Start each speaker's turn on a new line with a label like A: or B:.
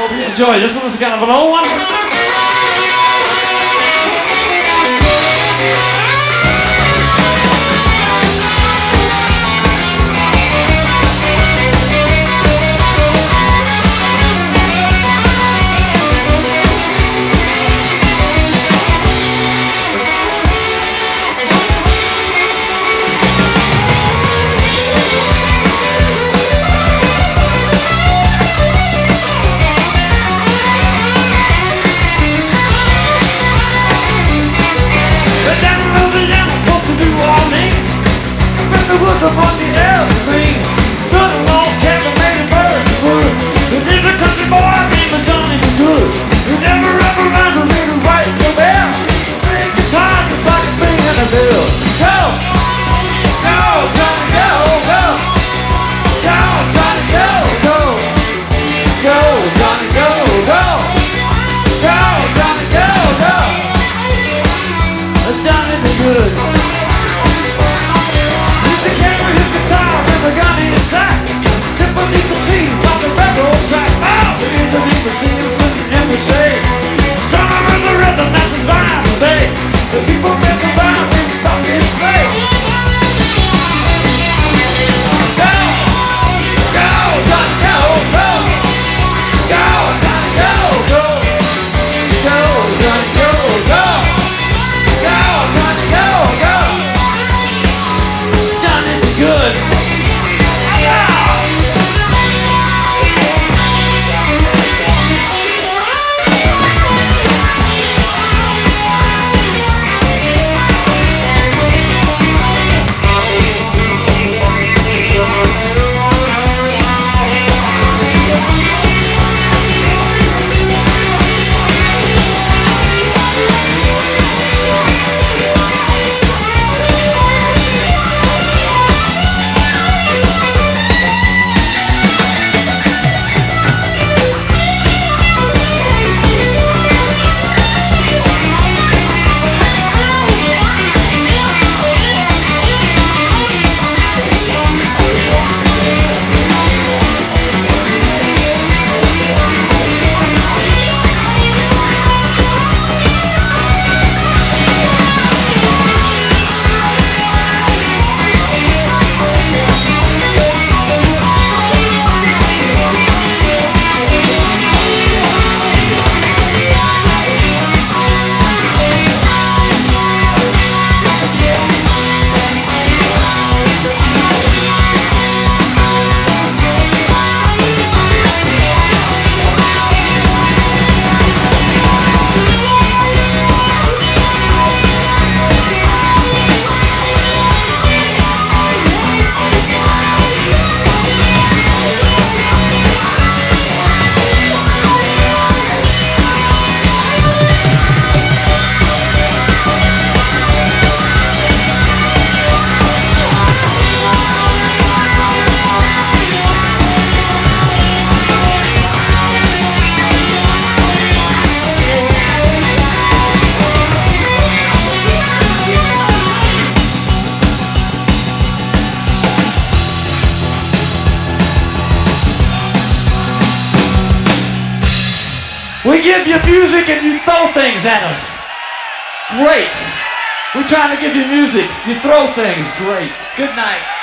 A: hope you enjoy. This one is kind of an old one.
B: Up on the evergreen, stood a log cabin made of bird wood. And there's a country boy named Johnny B Goode, who never ever learned to read and write so well. Big guitar just like a thing in a bill. Go, go, Johnny, go, go, go, Johnny, go, go, go, Johnny, go, go, go, Johnny, go, go, Johnny B Goode. Sit beneath the trees by the railroad track. Oh, the engine even seems sitting in the shade. Strumming with the rhythm that's divine today. The people get the vibe when you stop getting played. Go, go, Johnny, go, go, go, Johnny, go, go, go, Johnny, go, go, go, Johnny, go, go, Johnny B Goode.
A: We give you music and you throw things at us. Great. We're trying to give you music. You throw things. Great. Good night.